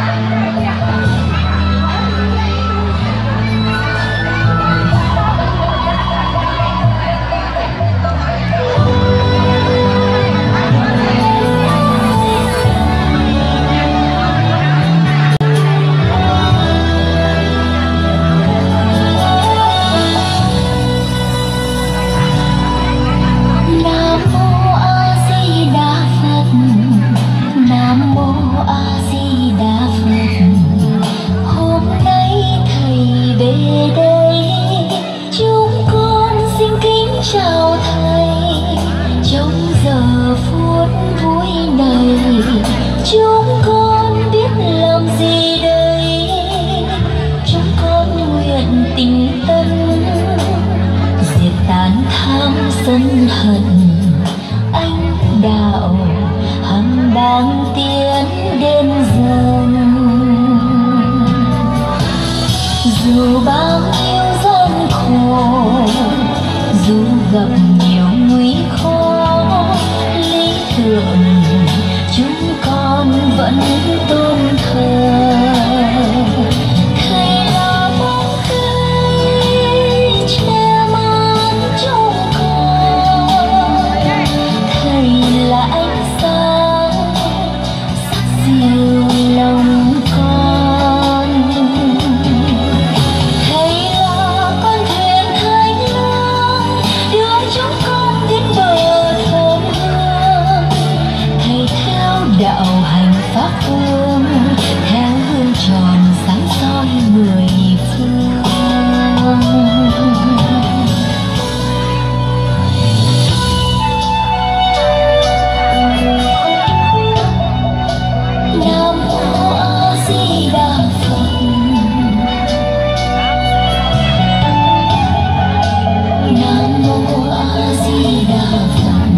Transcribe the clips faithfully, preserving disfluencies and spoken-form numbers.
Chúng con biết làm gì đây? Chúng con nguyện tình tân diệt tàn tham sân hận, anh đạo hằng đang tiến đến dần. Dù bao nhiêu gian khổ, dù gặp nhiều nguy khó, lý tưởng chúng con vẫn tôn thờ. Thầy là bóng cây che mát trong con, Thầy là ánh sáng sắc dịu lòng con. Thầy là con thuyền thanh lang đưa chúng con đến bờ thơm hương. Thầy theo đạo hành pháp phương, theo hương tròn sáng soi mười phương. Nam mô A Di Đà Phật. Nam mô A Di Đà Phật.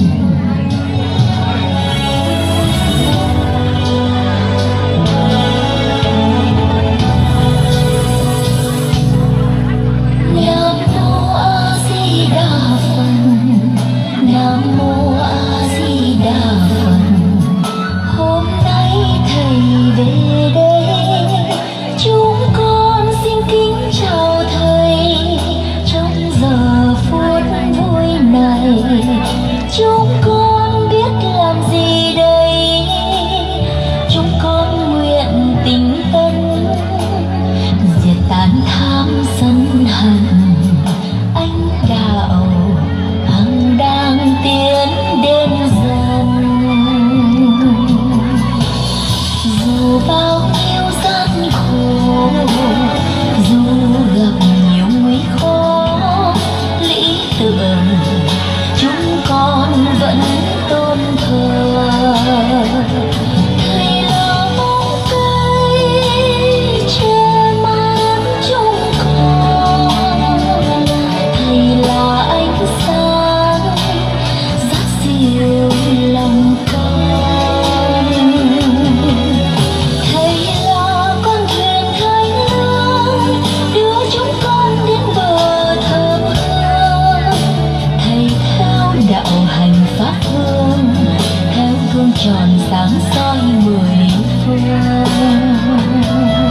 Nam mô A Di Đà Phật. Nam mô A Di Đà Phật. Hôm nay thầy về đây, chúng con xin kính chào thầy. Trong giờ phút vui này, chúng con biết làm gì đây? Chúng con nguyện tình tân diệt tàn tham sân hận, anh đạo hằng đang tiến đến dần. Dù bao nhiêu gian khổ, dù gặp nhiều nguy khó, lý tưởng chúng con vẫn tôn thờ. Thầy là bóng cây che mát chúng con, Thầy là ánh sáng sắc dịu lòng con. Thầy là con thuyền thanh lang đưa chúng con đến bờ thơm hương. Thầy theo đạo hành pháp hương, theo gương tròn sáng soi mười phương.